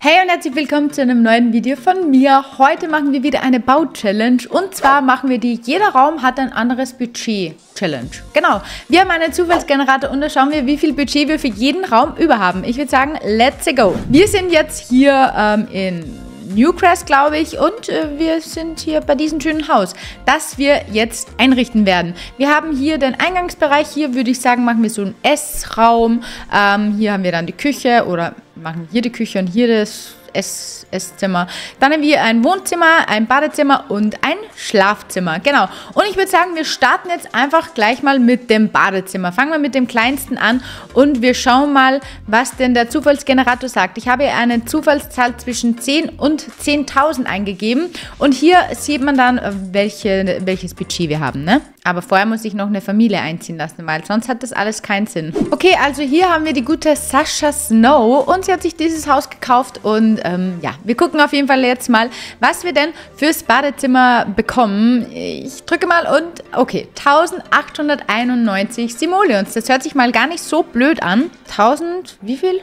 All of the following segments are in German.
Hey und herzlich willkommen zu einem neuen Video von mir. Heute machen wir wieder eine Bau-Challenge und zwar machen wir die Jeder Raum hat ein anderes Budget-Challenge. Genau, wir haben einen Zufallsgenerator und da schauen wir, wie viel Budget wir für jeden Raum über haben. Ich würde sagen, let's go. Wir sind jetzt hier in Newcrest, glaube ich, und wir sind hier bei diesem schönen Haus, das wir jetzt einrichten werden. Wir haben hier den Eingangsbereich. Hier würde ich sagen, machen wir so einen Essraum. Hier haben wir dann die Küche oder machen hier die Küche und hier das Esszimmer. Dann haben wir ein Wohnzimmer, ein Badezimmer und ein Schlafzimmer. Genau. Und ich würde sagen, wir starten jetzt einfach gleich mal mit dem Badezimmer. Fangen wir mit dem kleinsten an und wir schauen mal, was denn der Zufallsgenerator sagt. Ich habe hier eine Zufallszahl zwischen 10 und 10.000 eingegeben und hier sieht man dann, welches Budget wir haben, ne? Aber vorher muss ich noch eine Familie einziehen lassen, weil sonst hat das alles keinen Sinn. Okay, also hier haben wir die gute Sascha Snow und sie hat sich dieses Haus gekauft und ja, wir gucken auf jeden Fall jetzt mal, was wir denn fürs Badezimmer bekommen. Ich drücke mal und okay, 1891 Simoleons. Das hört sich mal gar nicht so blöd an. 1000, wie viel?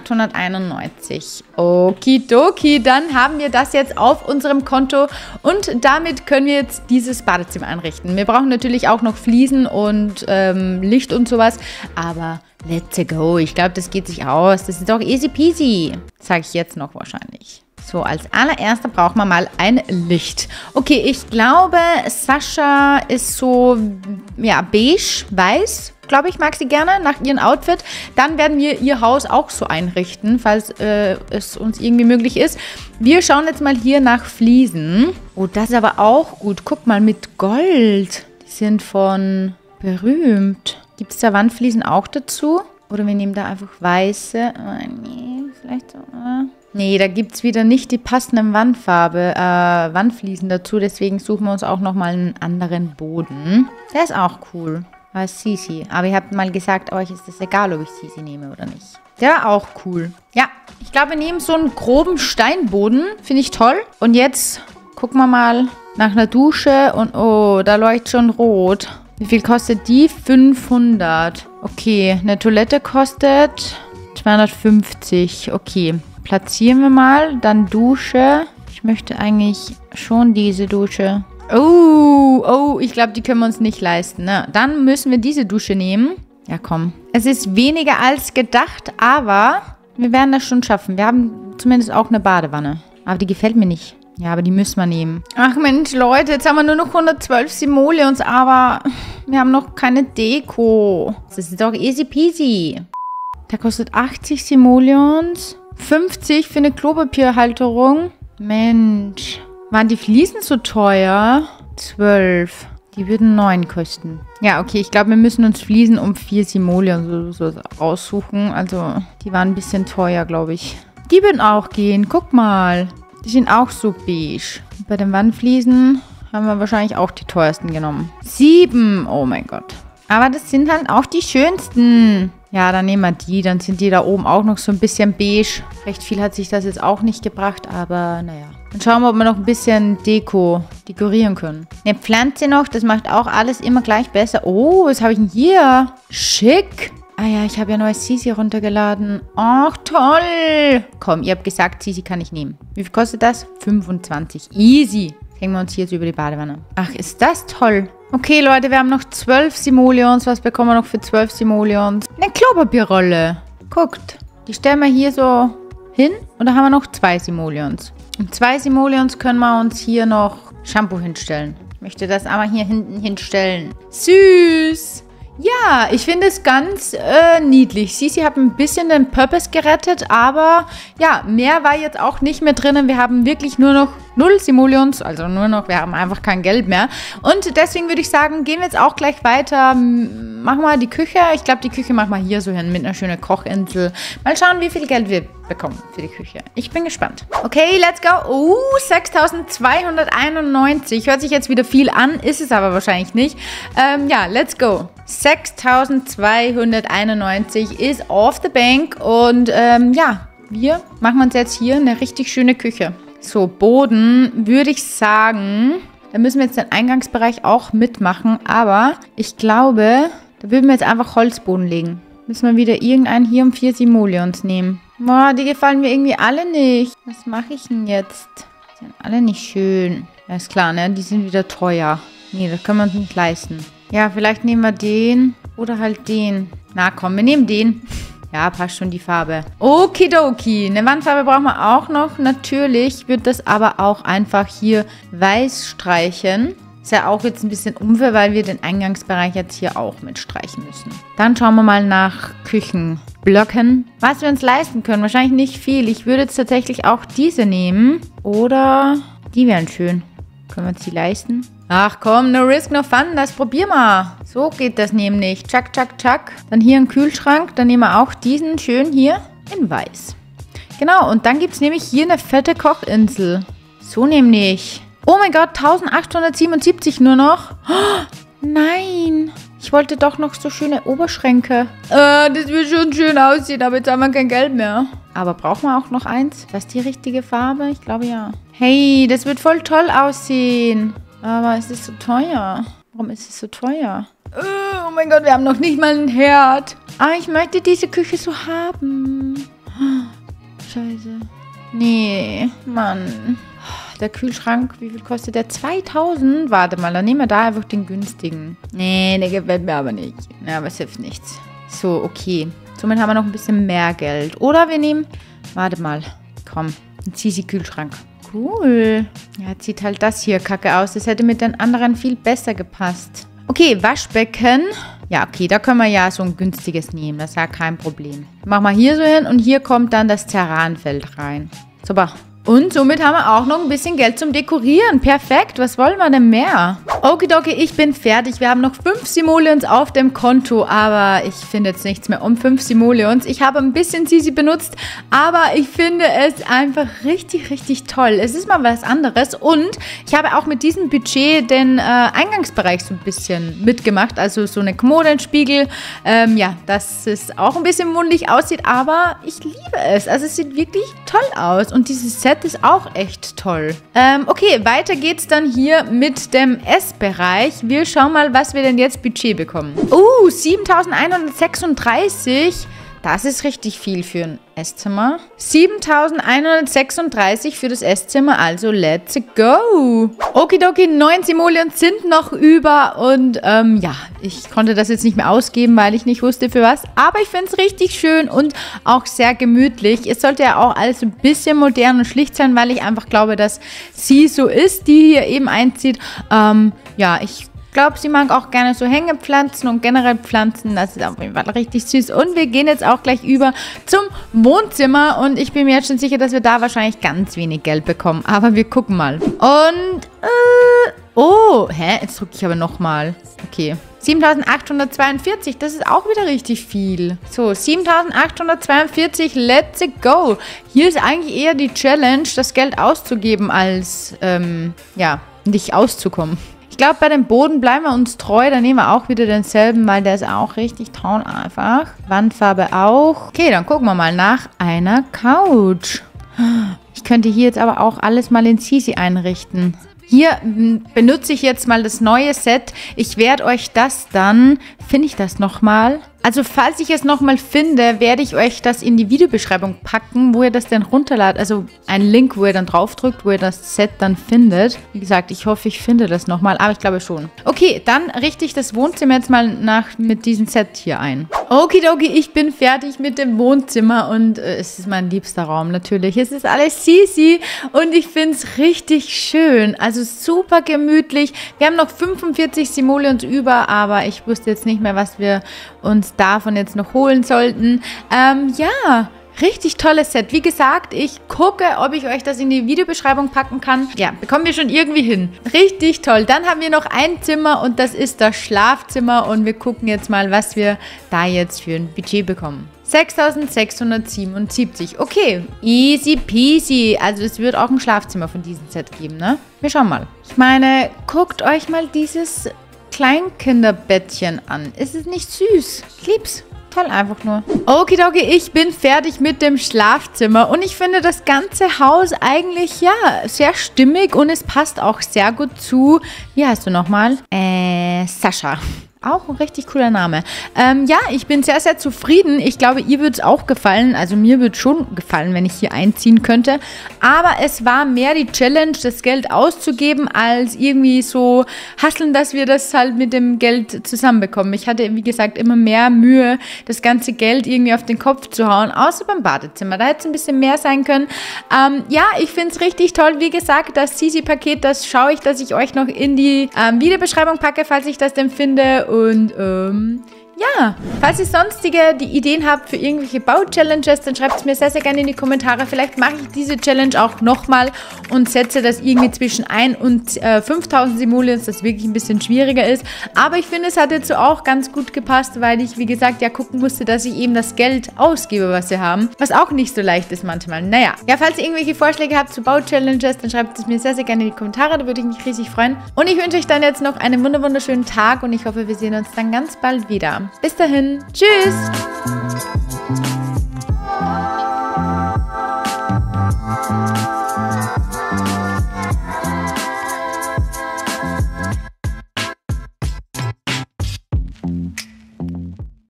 891. Okidoki, dann haben wir das jetzt auf unserem Konto und damit können wir jetzt dieses Badezimmer einrichten. Wir brauchen natürlich auch noch Fliesen und Licht und sowas, aber let's go. Ich glaube, das geht sich aus. Das ist doch easy peasy. Sage ich jetzt noch wahrscheinlich. So, als allererster brauchen wir mal ein Licht. Okay, ich glaube, Sascha ist so, ja, beige, weiß. Glaube ich, mag sie gerne nach ihrem Outfit. Dann werden wir ihr Haus auch so einrichten, falls es uns irgendwie möglich ist. Wir schauen jetzt mal hier nach Fliesen. Oh, das ist aber auch gut. Guck mal, mit Gold. Die sind von berühmt. Gibt es da Wandfliesen auch dazu? Oder wir nehmen da einfach weiße. Nee, vielleicht so. Nee, da gibt es wieder nicht die passenden Wandfliesen dazu. Deswegen suchen wir uns auch nochmal einen anderen Boden. Der ist auch cool. Sisi. Aber ihr habt mal gesagt, euch ist es egal, ob ich Sisi nehme oder nicht. Der war auch cool. Ja, ich glaube, wir nehmen so einen groben Steinboden. Finde ich toll. Und jetzt gucken wir mal nach einer Dusche. Und oh, da leuchtet schon rot. Wie viel kostet die? 500. Okay, eine Toilette kostet 250. Okay, platzieren wir mal. Dann Dusche. Ich möchte eigentlich schon diese Dusche. Oh, ich glaube, die können wir uns nicht leisten. Ne? Dann müssen wir diese Dusche nehmen. Ja, komm. Es ist weniger als gedacht, aber wir werden das schon schaffen. Wir haben zumindest auch eine Badewanne. Aber die gefällt mir nicht. Ja, aber die müssen wir nehmen. Ach Mensch, Leute, jetzt haben wir nur noch 112 Simoleons, aber wir haben noch keine Deko. Das ist doch easy peasy. Der kostet 80 Simoleons. 50 für eine Klopapierhalterung. Mensch. Waren die Fliesen so teuer? 12. Die würden 9 kosten. Ja, okay, ich glaube, wir müssen uns Fliesen um 4 Simoleons so aussuchen. Also, die waren ein bisschen teuer, glaube ich. Die würden auch gehen. Guck mal. Die sind auch so beige. Bei den Wandfliesen haben wir wahrscheinlich auch die teuersten genommen. 7. Oh mein Gott. Aber das sind halt auch die schönsten. Ja, dann nehmen wir die. Dann sind die da oben auch noch so ein bisschen beige. Recht viel hat sich das jetzt auch nicht gebracht, aber naja. Dann schauen wir, ob wir noch ein bisschen dekorieren können. Eine Pflanze noch, das macht auch alles immer gleich besser. Oh, was habe ich denn hier? Schick. Ah ja, ich habe ja neues Sisi runtergeladen. Ach, toll. Komm, ihr habt gesagt, Sisi kann ich nehmen. Wie viel kostet das? 25. Easy. Hängen wir uns hier jetzt über die Badewanne. Ach, ist das toll. Okay, Leute, wir haben noch 12 Simoleons. Was bekommen wir noch für 12 Simoleons? Eine Klopapierrolle. Guckt. Die stellen wir hier so hin. Und da haben wir noch 2 Simoleons. Und 2 Simoleons können wir uns hier noch Shampoo hinstellen. Ich möchte das einmal hier hinten hinstellen. Süß. Ja, ich finde es ganz niedlich. Sisi hat ein bisschen den Purpose gerettet, aber ja, mehr war jetzt auch nicht mehr drinnen. Wir haben wirklich nur noch 0 Simoleons, also nur noch, wir haben einfach kein Geld mehr. Und deswegen würde ich sagen, gehen wir jetzt auch gleich weiter. Machen wir die Küche. Ich glaube, die Küche machen wir hier so hin mit einer schönen Kochinsel. Mal schauen, wie viel Geld wir bekommen für die Küche. Ich bin gespannt. Okay, let's go. 6.291. Hört sich jetzt wieder viel an, ist es aber wahrscheinlich nicht. Ja, let's go. 6.291 ist off the bank und ja, wir machen uns jetzt hier eine richtig schöne Küche. So, Boden würde ich sagen, da müssen wir jetzt den Eingangsbereich auch mitmachen, aber ich glaube, da würden wir jetzt einfach Holzboden legen. Müssen wir wieder irgendeinen hier um 4 Simoleons nehmen. Boah, die gefallen mir irgendwie alle nicht. Was mache ich denn jetzt? Die sind alle nicht schön. Ja, ist klar, ne? Die sind wieder teuer. Nee, das können wir uns nicht leisten. Ja, vielleicht nehmen wir den oder halt den. Na komm, wir nehmen den. Ja, passt schon die Farbe. Okidoki. Eine Wandfarbe brauchen wir auch noch. Natürlich wird das aber auch einfach hier weiß streichen. Ist ja auch jetzt ein bisschen unfair, weil wir den Eingangsbereich jetzt hier auch mit streichen müssen. Dann schauen wir mal nach Küchenblöcken. Was wir uns leisten können. Wahrscheinlich nicht viel. Ich würde jetzt tatsächlich auch diese nehmen. Oder die wären schön. Können wir uns die leisten? Ach komm, no risk, no fun. Das probieren wir. So geht das nämlich. Tschak, tschak, tschak. Dann hier ein Kühlschrank. Dann nehmen wir auch diesen schön hier in weiß. Genau, und dann gibt es nämlich hier eine fette Kochinsel. So nämlich. Oh mein Gott, 1877 nur noch. Oh, nein. Ich wollte doch noch so schöne Oberschränke. Das wird schon schön aussehen, aber jetzt haben wir kein Geld mehr. Aber brauchen wir auch noch eins? Das ist die richtige Farbe? Ich glaube ja. Hey, das wird voll toll aussehen. Aber es ist so teuer. Warum ist es so teuer? Oh mein Gott, wir haben noch nicht mal einen Herd. Aber ich möchte diese Küche so haben. Scheiße. Nee, Mann. Der Kühlschrank, wie viel kostet der? 2000? Warte mal, dann nehmen wir da einfach den günstigen. Nee, der gefällt mir aber nicht. Ja, aber es hilft nichts. So, okay. Somit haben wir noch ein bisschen mehr Geld. Oder wir nehmen... Warte mal. Komm, ein Sisi-Kühlschrank. Cool. Ja, jetzt sieht halt das hier kacke aus. Das hätte mit den anderen viel besser gepasst. Okay, Waschbecken. Ja, okay, da können wir ja so ein günstiges nehmen. Das ist ja kein Problem. Machen wir hier so hin und hier kommt dann das Ceranfeld rein. Super. Und somit haben wir auch noch ein bisschen Geld zum Dekorieren. Perfekt, was wollen wir denn mehr? Okidoki, ich bin fertig. Wir haben noch 5 Simoleons auf dem Konto, aber ich finde jetzt nichts mehr um 5 Simoleons. Ich habe ein bisschen Sisi benutzt, aber ich finde es einfach richtig, richtig toll. Es ist mal was anderes und ich habe auch mit diesem Budget den Eingangsbereich so ein bisschen mitgemacht. Also so eine Kommodenspiegel. Ja, dass es auch ein bisschen wunderlich aussieht, aber ich liebe es. Also es sieht wirklich toll aus und dieses Set ist auch echt toll. Okay, weiter geht's dann hier mit dem Essbereich. Wir schauen mal, was wir denn jetzt Budget bekommen. 7.136. Das ist richtig viel für ein Esszimmer. 7.136 für das Esszimmer, also let's go. Okidoki, 9 Simoleons sind noch über und ja, ich konnte das jetzt nicht mehr ausgeben, weil ich nicht wusste für was. Aber ich finde es richtig schön und auch sehr gemütlich. Es sollte ja auch alles ein bisschen modern und schlicht sein, weil ich einfach glaube, dass sie so ist, die hier eben einzieht. Ja, ich glaube, sie mag auch gerne so Hängepflanzen und generell Pflanzen. Das ist auf jeden Fall richtig süß. Und wir gehen jetzt auch gleich über zum Wohnzimmer. Und ich bin mir jetzt schon sicher, dass wir da wahrscheinlich ganz wenig Geld bekommen. Aber wir gucken mal. Und, oh, jetzt drücke ich aber nochmal. Okay. 7.842, das ist auch wieder richtig viel. So, 7.842, let's go. Hier ist eigentlich eher die Challenge, das Geld auszugeben, als, ja, nicht auszukommen. Ich glaube, bei dem Boden bleiben wir uns treu. Dann nehmen wir auch wieder denselben, weil der ist auch richtig toll einfach. Wandfarbe auch. Okay, dann gucken wir mal nach einer Couch. Ich könnte hier jetzt aber auch alles mal in Sisi einrichten. Hier benutze ich jetzt mal das neue Set. Ich werde euch das dann... Finde ich das nochmal? Also falls ich es nochmal finde, werde ich euch das in die Videobeschreibung packen, wo ihr das dann runterladet. Also ein Link, wo ihr dann draufdrückt, wo ihr das Set dann findet. Wie gesagt, ich hoffe, ich finde das nochmal, aber ich glaube schon. Okay, dann richte ich das Wohnzimmer jetzt mal mit diesem Set hier ein. Okidoki, ich bin fertig mit dem Wohnzimmer und es ist mein liebster Raum natürlich. Es ist alles Sisi und ich finde es richtig schön. Also super gemütlich. Wir haben noch 45 Simoleons über, aber ich wusste jetzt nicht mehr, was wir uns davon jetzt noch holen sollten. Ja, richtig tolles Set. Wie gesagt, ich gucke, ob ich euch das in die Videobeschreibung packen kann. Ja, bekommen wir schon irgendwie hin. Richtig toll. Dann haben wir noch ein Zimmer und das ist das Schlafzimmer und wir gucken jetzt mal, was wir da jetzt für ein Budget bekommen. 6.677. Okay, easy peasy. Also es wird auch ein Schlafzimmer von diesem Set geben, ne? Wir schauen mal. Ich meine, guckt euch mal dieses Kleinkinderbettchen an. Ist es nicht süß? Ich lieb's. Toll einfach nur. Okidoki, ich bin fertig mit dem Schlafzimmer und ich finde das ganze Haus eigentlich, ja, sehr stimmig und es passt auch sehr gut zu, wie heißt du nochmal? Sascha. Auch ein richtig cooler Name. Ja, ich bin sehr, sehr zufrieden. Ich glaube, ihr wird es auch gefallen. Also mir wird schon gefallen, wenn ich hier einziehen könnte. Aber es war mehr die Challenge, das Geld auszugeben, als irgendwie so hasseln, dass wir das halt mit dem Geld zusammenbekommen. Ich hatte, wie gesagt, immer mehr Mühe, das ganze Geld irgendwie auf den Kopf zu hauen. Außer beim Badezimmer. Da hätte es ein bisschen mehr sein können. Ja, ich finde es richtig toll. Wie gesagt, das Sisi-Paket, das schaue ich, dass ich euch noch in die Videobeschreibung packe, falls ich das denn finde. Und ja, falls ihr sonstige die Ideen habt für irgendwelche Bau-Challenges, dann schreibt es mir sehr, sehr gerne in die Kommentare. Vielleicht mache ich diese Challenge auch nochmal und setze das irgendwie zwischen 1 und 5000 Simoleons, das wirklich ein bisschen schwieriger ist. Aber ich finde, es hat jetzt so auch ganz gut gepasst, weil ich, wie gesagt, ja gucken musste, dass ich eben das Geld ausgebe, was wir haben. Was auch nicht so leicht ist manchmal. Naja, ja, falls ihr irgendwelche Vorschläge habt zu Bau-Challenges, dann schreibt es mir sehr, sehr gerne in die Kommentare. Da würde ich mich riesig freuen. Und ich wünsche euch dann jetzt noch einen wunderschönen Tag und ich hoffe, wir sehen uns dann ganz bald wieder. Bis dahin. Tschüss.